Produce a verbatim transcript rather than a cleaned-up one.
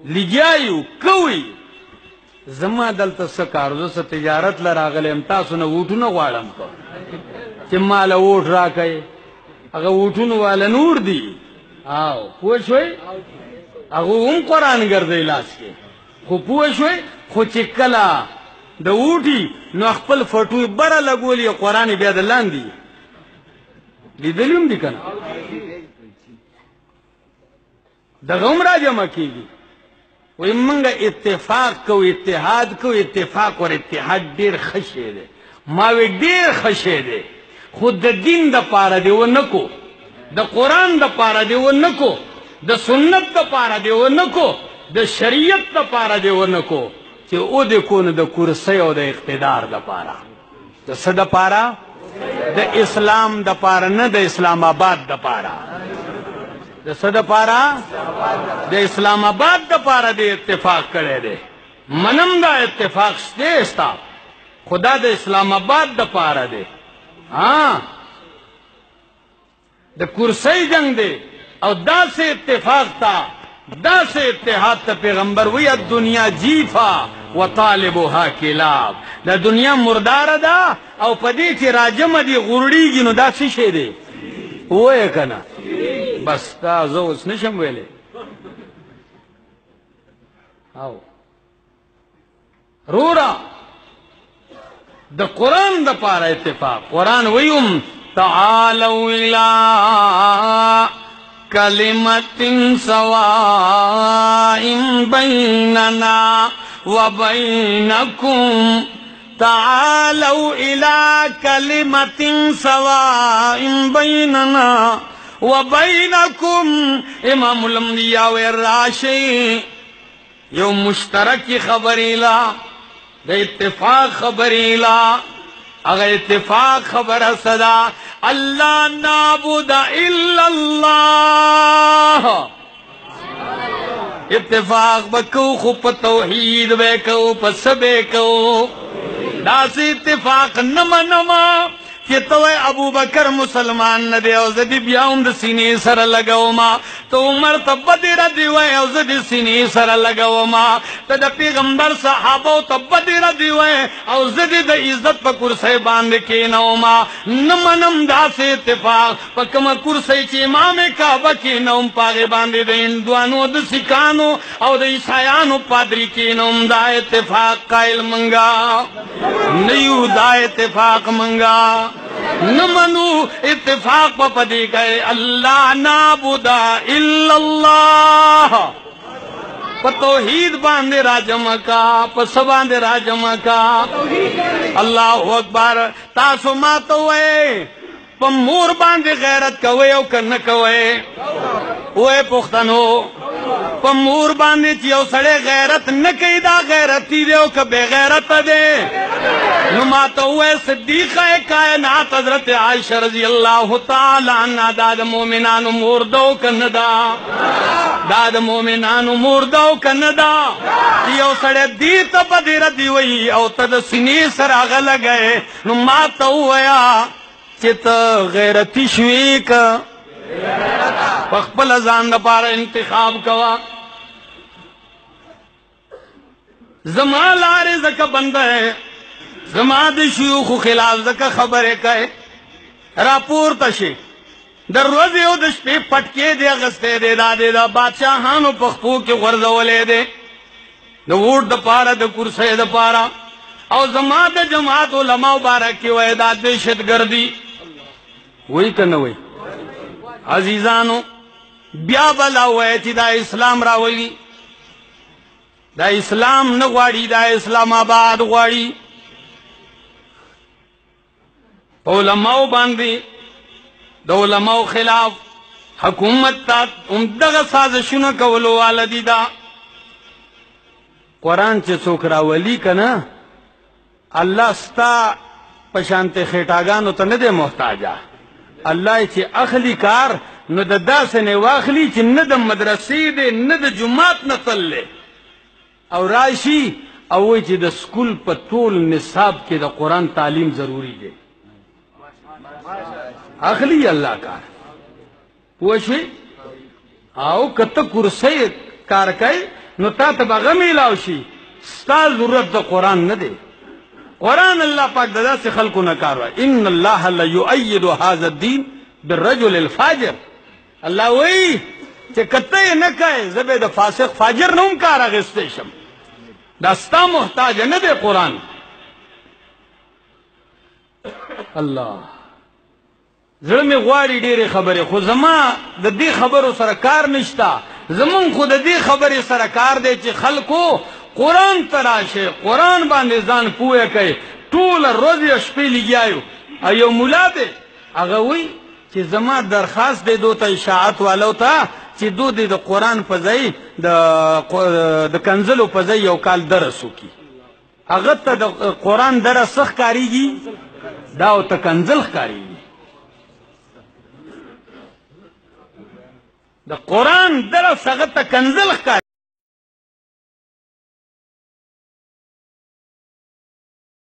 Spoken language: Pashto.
لګیایو کوي زما دلته څه کار زه څه تجارت له راغلی یم تاسو نه ووټونه غواړم که چې ماله ووټ راکئ هغه ووټونو والا نور دي او پوه شوئ هغه هم قرآن ګرځوي لاس کې خو پوه شوئ خو چې کله د ووټي نو خپل فټوی بره لګولي قرآن بیا د لاندې لیدلي هم دي که نه دغه هم را جمع کېږي وی منگا اتفاق کو اتحاد کو اتفاق اور اتحاد دیر خشے دے ماوی دیر خشے دے خود دا دین دا پارا دے وہ نکو دا قرآن دا پارا دے وہ نکو دا سنت دا پارا دے وہ نکو دا شریعت دا پارا دے وہ نکو چی او دے کون دا کرسی او دا اقتدار دا پارا دا صدا پارا دا اسلام دا پارا نا دا اسلام آباد دا پارا دا صدا پارا دا اسلام آباد دا پارا دے اتفاق کرے دے منم دا اتفاق شتے استا خدا دا اسلام آباد دا پارا دے ہاں دا کرسی جنگ دے او دا سے اتفاق تا دا سے اتحاد تا پیغمبر وی الدنیا جیفا و طالبوها کلاب دا دنیا مردار دا او پدی چی راجم دی غرڑی گی نو دا سی شے دے وے کنا بس تا زو اس نشم ویلے آو رورا دا قرآن دا پارا اتفاق قرآن ویم تعالوا الى کلمت سواء بیننا وبینکم تعالوا الى کلمت سواء بیننا وبینکم امام الانبیاء والراشی یو مشترک خبری لا دا اتفاق خبری لا اگر اتفاق خبر صدا اللہ نعبد الا اللہ اتفاق بکو خوب توحید بکو پس بکو داس اتفاق نما نما کہ تو ابو بکر مسلمان نہ دے او زدی بیاوم د سینے سر لگاو ما تو عمر تب دیر دی وے او زدی سینے سر لگاو ما تے د پیغمبر صحابہ تب دیر دی وے او زدی د عزت پر کرسی باندھ کے نو ما نمنم دا سے اتفاق پکم کرسی چ امام کعبہ کے نوم پاگے باندھ دے ہندوانو د سکانو او د عیسایانو پادری کے نوم دا اتفاق قائل منگا نیو دا اتفاق منگا نمنو اتفاق پا پدی گئے اللہ نعبد الا اللہ پا توحید باندے راجم کا پا سباندے راجم کا اللہ اکبر تاسو ماتوئے پا مور باندے غیرت کوئے او کن کوئے اوے پختنو پا مور باندے چیو سڑے غیرت نکی دا غیرتی دے او کبے غیرت دے نماتا ہوئے صدیقہ کائنات حضرت عائشہ رضی اللہ تعالی عنہ داد مومنانو موردو کندہ داد مومنانو موردو کندہ چیو سڑے دیتا بدی ردی وئی او تد سنی سر آغل گئے نماتا ہوئے چیتا غیرتی شوئی کا پخپل ازان دا پارا انتخاب کوا زمان لارے زکا بندہ ہے زمان دا شیوخ خلاف زکا خبرے کہے راپور تشے در روزی او دش پی پٹکے دے غستے دے دا دے دا بادشاہانو پخپو کے غرزولے دے دا ووٹ دا پارا دا کرسے دا پارا او زمان دا جماعت علماء بارکی ویداد دشت گردی وہی کرنا وہی عزیزانو بیا بلا ہوئے چی دا اسلام راولی دا اسلام نگواری دا اسلام آباد گواری علماء باندی دا علماء خلاف حکومت تا امدغ سازشنو کولو والدی دا قرآن چے سوک راولی کنا اللہ ستا پشانت خیٹاگانو تا ندے محتاجا اللہ چی اخلی کار نو دا دا سنے واخلی چی ند مدرسی دے ند جماعت نتل لے او راشی اوی چی دا سکول پا طول نصاب کے دا قرآن تعلیم ضروری دے اخلی اللہ کار پوشوی او کتا کرسی کار کئی نو تا ته به غم میلاو شي ستا ضرورت د قرآن نه دی. قرآن الله پاک د داسې خلکو نه کار وایي ان الله لیؤید هذا الدین بالرجل الفاجر. الله وایي چې کته یې نه کوې زه به د فاسق فاجر نه هم کار اخیستی شم. دا ستا محتاج نه دی قرآن. الله زړه مې غواړي ډېرې خبرې خو زما د دې خبرو سره کار نشته. زمونږ خو د دې خبرې سره کار دی چې خلکو قرآن ته راشئ قرآن باندې ځان پوهه کوئ. ټوله ورځ یې شپې لګیا یو او یو ملا دی هغه وایي چې زما درخواست دی دو ته اشاعت والو ته چې دو دې د قرآن په ځای د کنزلو په ځای یو کال درس وکړي. هغه ته د قرآن درس څه ښکارېږي دا ورته کنزل ښکارېږي. د قرآن درس هغه ته کنزل ښکاري.